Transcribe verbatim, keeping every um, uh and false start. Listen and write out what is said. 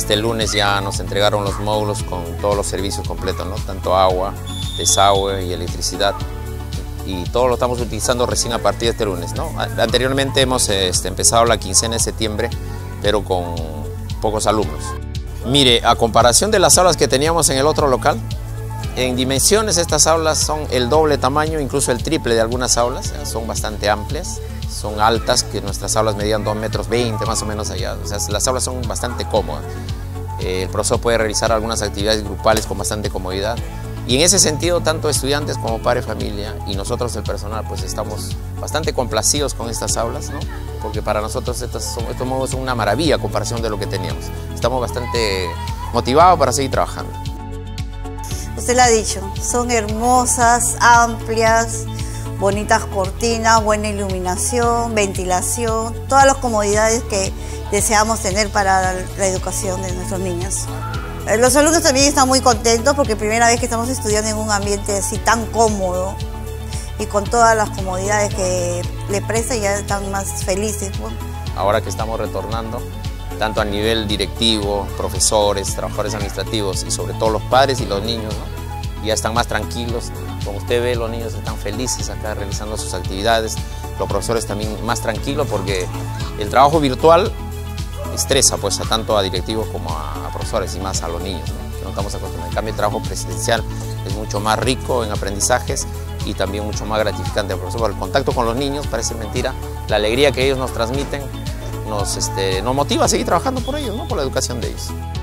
Este lunes ya nos entregaron los módulos con todos los servicios completos, ¿no? Tanto agua, desagüe y electricidad. Y todo lo estamos utilizando recién a partir de este lunes, ¿no? Anteriormente hemos este, empezado la quincena de septiembre, pero con pocos alumnos. Mire, a comparación de las aulas que teníamos en el otro local, en dimensiones estas aulas son el doble tamaño, incluso el triple de algunas aulas, son bastante amplias, son altas, que nuestras aulas medían dos metros veinte más o menos allá, o sea, las aulas son bastante cómodas. El profesor puede realizar algunas actividades grupales con bastante comodidad. Y en ese sentido, tanto estudiantes como padres, familia y nosotros el personal, pues estamos bastante complacidos con estas aulas, ¿no? Porque para nosotros estos, son, estos módulos son una maravilla a comparación de lo que teníamos. Estamos bastante motivados para seguir trabajando. Usted lo ha dicho, son hermosas, amplias, bonitas cortinas, buena iluminación, ventilación, todas las comodidades que deseamos tener para la educación de nuestros niños. Los alumnos también están muy contentos porque primera vez que estamos estudiando en un ambiente así tan cómodo y con todas las comodidades que le presta, ya están más felices. Ahora que estamos retornando, tanto a nivel directivo, profesores, trabajadores administrativos y sobre todo los padres y los niños, ¿no? Ya están más tranquilos. Como usted ve, los niños están felices acá realizando sus actividades, los profesores también más tranquilos porque el trabajo virtual estresa pues a tanto a directivos como a, a profesores y más a los niños, ¿no? Que no estamos acostumbrados. En cambio, el trabajo presencial es mucho más rico en aprendizajes y también mucho más gratificante. Por eso, el contacto con los niños, parece mentira, la alegría que ellos nos transmiten nos, este, nos motiva a seguir trabajando por ellos, ¿no? Por la educación de ellos.